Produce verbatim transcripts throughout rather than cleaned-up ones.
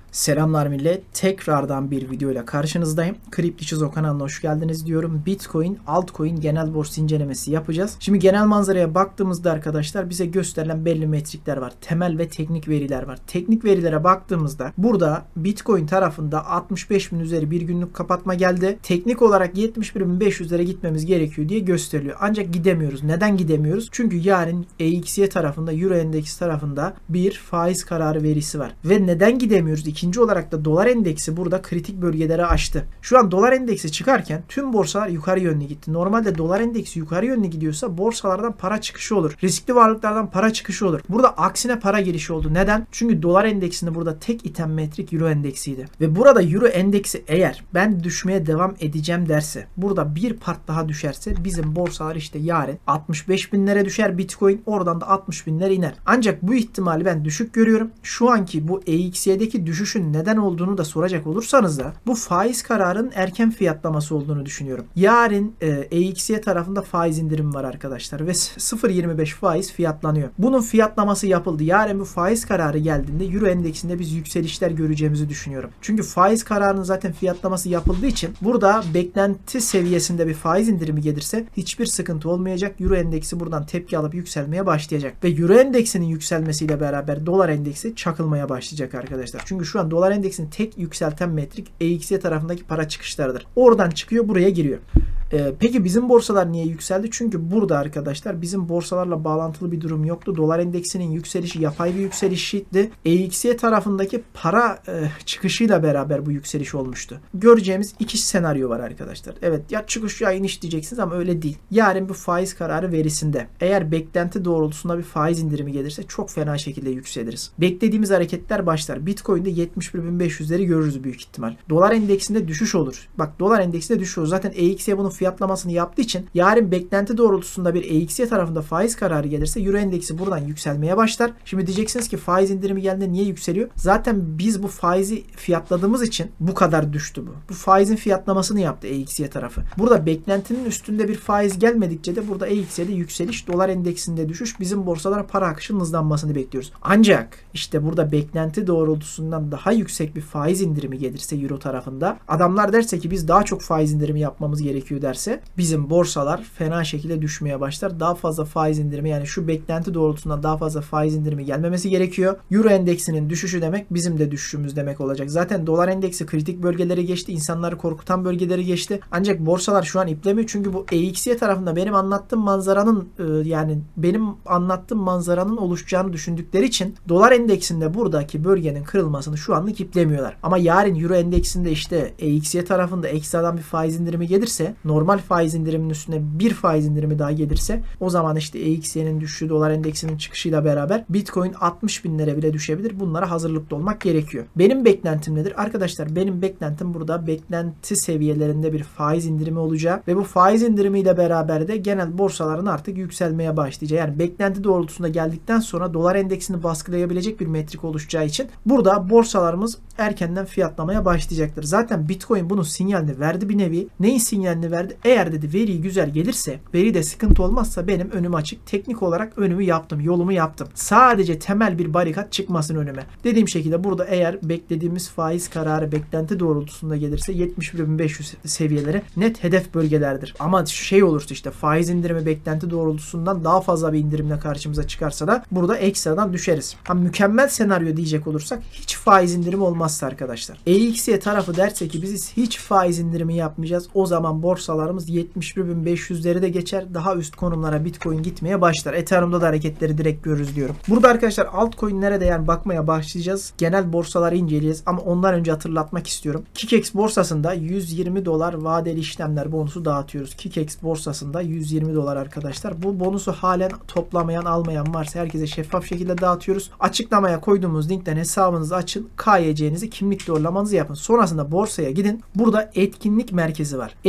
Selamlar millet. Tekrardan bir videoyla karşınızdayım. Kripto Çizo kanalına hoş geldiniz diyorum. Bitcoin, altcoin genel borsa incelemesi yapacağız. Şimdi genel manzaraya baktığımızda arkadaşlar bize gösterilen belli metrikler var. Temel ve teknik veriler var. Teknik verilere baktığımızda burada Bitcoin tarafında altmış beş bin üzeri bir günlük kapatma geldi. Teknik olarak yetmiş bir bin beş yüzlere gitmemiz gerekiyor diye gösteriliyor. Ancak gidemiyoruz. Neden gidemiyoruz? Çünkü yarın E X Y tarafında, Euro Endeks tarafında bir faiz kararı verisi var. Ve neden gidemiyoruz? İkinci olarak da dolar endeksi burada kritik bölgeleri aştı. Şu an dolar endeksi çıkarken tüm borsalar yukarı yönlü gitti. Normalde dolar endeksi yukarı yönlü gidiyorsa borsalardan para çıkışı olur. Riskli varlıklardan para çıkışı olur. Burada aksine para girişi oldu. Neden? Çünkü dolar endeksinde burada tek iten metrik Euro endeksiydi. Ve burada Euro endeksi eğer ben düşmeye devam edeceğim derse, burada bir part daha düşerse bizim borsalar işte yarın altmış beş binlere düşer Bitcoin. Oradan da altmış binlere iner. Ancak bu ihtimali ben düşük görüyorum. Şu anki bu E X Y'deki düşüşün neden olduğunu da soracak olursanız da bu faiz kararının erken fiyatlaması olduğunu düşünüyorum. Yarın E X Y tarafında faiz indirimi var arkadaşlar ve sıfır virgül yirmi beş faiz fiyatlanıyor. Bunun fiyatlaması yapıldı. Yarın bu faiz kararı geldiğinde Euro endeksinde biz yükselişler göreceğimizi düşünüyorum. Çünkü faiz kararının zaten fiyatlaması yapıldığı için burada beklenti seviyesinde bir faiz indirimi gelirse hiçbir sıkıntı olmayacak. Euro endeksi buradan tepki alıp yükselmeye başlayacak ve Euro endeksinin yükselmesiyle beraber dolar endeksi çakılmaya başlayacak arkadaşlar. Çünkü şu an dolar endeksini tek yükselten metrik E X Y tarafındaki para çıkışlarıdır. Oradan çıkıyor, buraya giriyor. Ee, peki bizim borsalar niye yükseldi? Çünkü burada arkadaşlar bizim borsalarla bağlantılı bir durum yoktu. Dolar endeksinin yükselişi yapay bir yükselişiydi. E X Y tarafındaki para e, çıkışıyla beraber bu yükseliş olmuştu. Göreceğimiz iki senaryo var arkadaşlar. Evet, ya çıkış ya iniş diyeceksiniz ama öyle değil. Yarın bu faiz kararı verisinde eğer beklenti doğrultusunda bir faiz indirimi gelirse çok fena şekilde yükseliriz. Beklediğimiz hareketler başlar. Bitcoin'de yetmiş bir bin beş yüzleri görürüz büyük ihtimal. Dolar endeksinde düşüş olur. Bak, dolar endeksinde düşüş olur. Zaten E X Y bunun fiyatlamasını yaptığı için yarın beklenti doğrultusunda bir E X Y tarafında faiz kararı gelirse Euro endeksi buradan yükselmeye başlar. Şimdi diyeceksiniz ki faiz indirimi geldiğinde niye yükseliyor? Zaten biz bu faizi fiyatladığımız için bu kadar düştü bu. Bu faizin fiyatlamasını yaptı E X Y tarafı. Burada beklentinin üstünde bir faiz gelmedikçe de burada E X Y'de yükseliş, dolar endeksinde düşüş, bizim borsalara para akışının hızlanmasını bekliyoruz. Ancak işte burada beklenti doğrultusundan daha yüksek bir faiz indirimi gelirse Euro tarafında, adamlar derse ki biz daha çok faiz indirimi yapmamız gerekiyor derse, bizim borsalar fena şekilde düşmeye başlar. Daha fazla faiz indirimi, yani şu beklenti doğrultusundan daha fazla faiz indirimi gelmemesi gerekiyor. Euro endeksinin düşüşü demek bizim de düşüşümüz demek olacak. Zaten dolar endeksi kritik bölgeleri geçti. İnsanları korkutan bölgeleri geçti. Ancak borsalar şu an iplemiyor. Çünkü bu E X Y tarafında benim anlattığım manzaranın yani benim anlattığım manzaranın oluşacağını düşündükleri için dolar endeksinde buradaki bölgenin kırılmasını şu anlık iplemiyorlar. Ama yarın Euro endeksinde işte E X Y tarafında ekstradan bir faiz indirimi gelirse, normal faiz indiriminin üstüne bir faiz indirimi daha gelirse, o zaman işte E X Y'nin düşüşü, dolar endeksinin çıkışıyla beraber Bitcoin altmış binlere bile düşebilir. Bunlara hazırlıklı olmak gerekiyor. Benim beklentim nedir? Arkadaşlar benim beklentim burada beklenti seviyelerinde bir faiz indirimi olacak ve bu faiz indirimiyle beraber de genel borsaların artık yükselmeye başlayacağı. Yani beklenti doğrultusunda geldikten sonra dolar endeksini baskılayabilecek bir metrik oluşacağı için burada borsalarımız erkenden fiyatlamaya başlayacaktır. Zaten Bitcoin bunun sinyalini verdi bir nevi. Neyin sinyalini verdi? Eğer dedi veri güzel gelirse, veri de sıkıntı olmazsa benim önüm açık. Teknik olarak önümü yaptım, yolumu yaptım. Sadece temel bir barikat çıkmasın önüme. Dediğim şekilde burada eğer beklediğimiz faiz kararı beklenti doğrultusunda gelirse yetmiş bir bin beş yüz seviyeleri net hedef bölgelerdir. Ama şey olursa işte faiz indirimi beklenti doğrultusundan daha fazla bir indirimle karşımıza çıkarsa da burada ekstradan düşeriz. Ha, mükemmel senaryo diyecek olursak hiç faiz indirimi olmazsa arkadaşlar. E X Y tarafı derse ki biz hiç faiz indirimi yapmayacağız. O zaman borsalarımız yetmiş bir bin beş yüzleri de geçer. Daha üst konumlara Bitcoin gitmeye başlar. Ethereum'da da hareketleri direkt görürüz diyorum. Burada arkadaşlar altcoin'lere de yani bakmaya başlayacağız. Genel borsaları inceleyeceğiz ama ondan önce hatırlatmak istiyorum. Kikex borsasında yüz yirmi dolar vadeli işlemler bonusu dağıtıyoruz. Kikex borsasında yüz yirmi dolar arkadaşlar. Bu bonusu halen toplamayan, almayan varsa herkese şeffaf şekilde dağıtıyoruz. Açıklamaya koyduğumuz linkten hesabınızı açın. K Y C'nizi, kimlik doğrulamanızı yapın. Sonrasında borsaya gidin. Burada etkinlik merkezi var. Etkinlik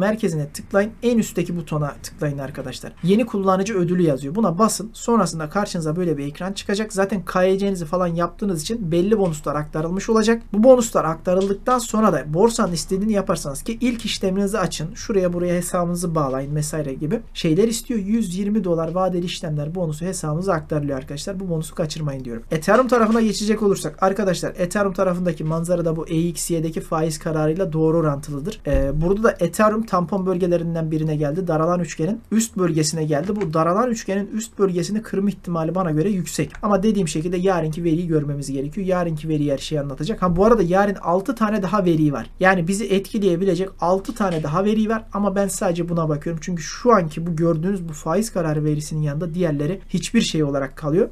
merkezine tıklayın. En üstteki butona tıklayın arkadaşlar. Yeni kullanıcı ödülü yazıyor. Buna basın. Sonrasında karşınıza böyle bir ekran çıkacak. Zaten K Y C'nizi falan yaptığınız için belli bonuslar aktarılmış olacak. Bu bonuslar aktarıldıktan sonra da borsanın istediğini yaparsanız ki ilk işleminizi açın. Şuraya buraya hesabınızı bağlayın vesaire gibi şeyler istiyor. yüz yirmi dolar vadeli işlemler bonusu hesabınıza aktarılıyor arkadaşlar. Bu bonusu kaçırmayın diyorum. Ethereum tarafına geçecek olursak arkadaşlar, Ethereum tarafındaki manzara da bu E X Y'deki faiz kararıyla doğru orantılıdır. Ee, burada da Ethereum tampon bölgelerinden birine geldi. Daralan üçgenin üst bölgesine geldi. Bu daralan üçgenin üst bölgesini kırma ihtimali bana göre yüksek. Ama dediğim şekilde yarınki veriyi görmemiz gerekiyor. Yarınki veri her şeyi anlatacak. Ha bu arada yarın altı tane daha veri var. Yani bizi etkileyebilecek altı tane daha veri var ama ben sadece buna bakıyorum. Çünkü şu anki bu gördüğünüz bu faiz kararı verisinin yanında diğerleri hiçbir şey olarak kalıyor.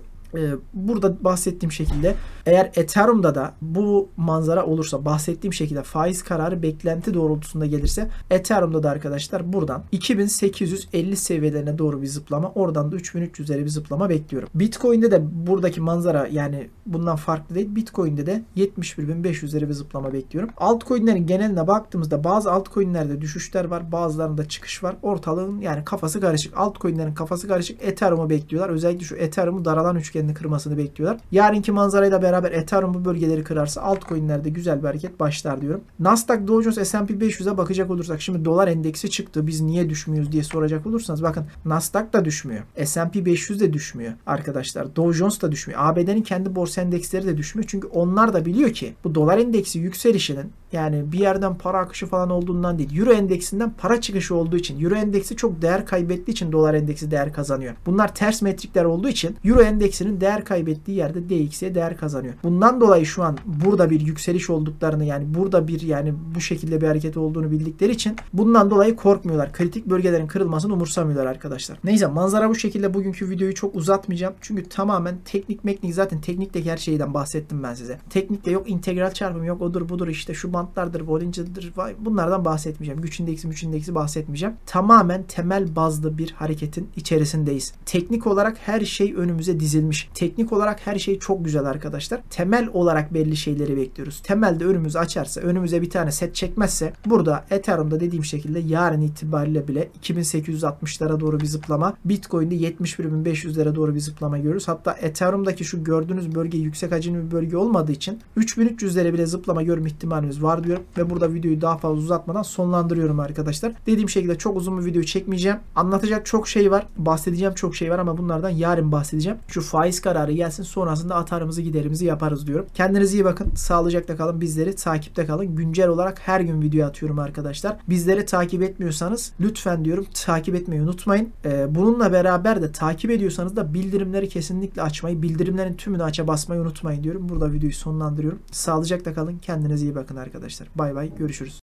Burada bahsettiğim şekilde eğer Ethereum'da da bu manzara olursa, bahsettiğim şekilde faiz kararı beklenti doğrultusunda gelirse, Ethereum'da da arkadaşlar buradan iki bin sekiz yüz elli seviyelerine doğru bir zıplama, oradan da üç bin üç yüzlere bir zıplama bekliyorum. Bitcoin'de de buradaki manzara yani bundan farklı değil. Bitcoin'de de yetmiş bir bin beş yüzlere bir zıplama bekliyorum. Altcoin'lerin geneline baktığımızda bazı altcoin'lerde düşüşler var, bazılarında çıkış var. Ortalığın yani kafası karışık. Altcoin'lerin kafası karışık. Ethereum'u bekliyorlar. Özellikle şu Ethereum'u daralan üçgen kırmasını bekliyorlar. Yarınki manzarayla beraber Ethereum bu bölgeleri kırarsa altcoin'lerde güzel bir hareket başlar diyorum. Nasdaq, Dow Jones, S and P beş yüze bakacak olursak, şimdi dolar endeksi çıktı. Biz niye düşmüyoruz diye soracak olursanız bakın, Nasdaq da düşmüyor. S and P beş yüz de düşmüyor arkadaşlar. Dow Jones da düşmüyor. A B D'nin kendi borsa endeksleri de düşmüyor. Çünkü onlar da biliyor ki bu dolar endeksi yükselişinin yani bir yerden para akışı falan olduğundan değil, Euro endeksinden para çıkışı olduğu için, Euro endeksi çok değer kaybettiği için dolar endeksi değer kazanıyor. Bunlar ters metrikler olduğu için Euro endeksinin değer kaybettiği yerde D X Y değer kazanıyor. Bundan dolayı şu an burada bir yükseliş olduklarını, yani burada bir yani bu şekilde bir hareket olduğunu bildikleri için bundan dolayı korkmuyorlar. Kritik bölgelerin kırılmasını umursamıyorlar arkadaşlar. Neyse, manzara bu şekilde. Bugünkü videoyu çok uzatmayacağım. Çünkü tamamen teknik meknik, zaten teknikteki her şeyden bahsettim ben size. Teknikte yok integral çarpım, yok odur budur, işte şu bantlardır, Bollinger'dır, bunlardan bahsetmeyeceğim. Güç indeksi, güç indeksi bahsetmeyeceğim. Tamamen temel bazlı bir hareketin içerisindeyiz. Teknik olarak her şey önümüze dizilmiş. Teknik olarak her şey çok güzel arkadaşlar. Temel olarak belli şeyleri bekliyoruz. Temelde önümüzü açarsa, önümüze bir tane set çekmezse, burada Ethereum'da dediğim şekilde yarın itibariyle bile iki bin sekiz yüz altmışlara doğru bir zıplama, Bitcoin'de yetmiş bir bin beş yüzlere doğru bir zıplama görürüz. Hatta Ethereum'daki şu gördüğünüz bölge yüksek hacimli bir bölge olmadığı için üç bin üç yüzlere bile zıplama görme ihtimalimiz var diyorum ve burada videoyu daha fazla uzatmadan sonlandırıyorum arkadaşlar. Dediğim şekilde çok uzun bir video çekmeyeceğim. Anlatacak çok şey var. Bahsedeceğim çok şey var ama bunlardan yarın bahsedeceğim. Şu faiz kararı gelsin, sonrasında atarımızı giderimizi yaparız diyorum. Kendinize iyi bakın. Sağlıcakla kalın. Bizleri takipte kalın. Güncel olarak her gün video atıyorum arkadaşlar. Bizleri takip etmiyorsanız lütfen diyorum takip etmeyi unutmayın. Ee, bununla beraber de takip ediyorsanız da bildirimleri kesinlikle açmayı, bildirimlerin tümünü aça basmayı unutmayın diyorum. Burada videoyu sonlandırıyorum. Sağlıcakla kalın. Kendinize iyi bakın arkadaşlar. Bay bay. Görüşürüz.